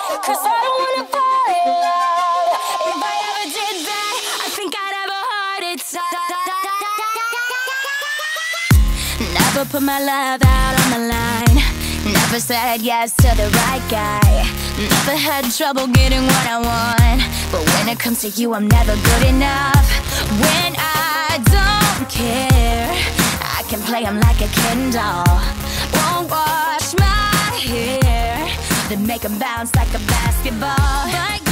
'cause I don't wanna fall in love. If I ever did that, I think I'd have a heart attack. Never put my love out on the line. Never said yes to the right guy. Never had trouble getting what I want. But when it comes to you, I'm never good enough. When I don't care, I can play him like a Ken doll. Won't wash my hair, then make him bounce like a basketball. But